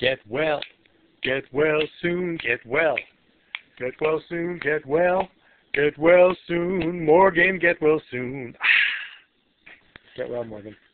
Get well. Get well soon. Get well. Get well soon. Get well. Get well soon. Morgan, get well soon. Get well, Morgan.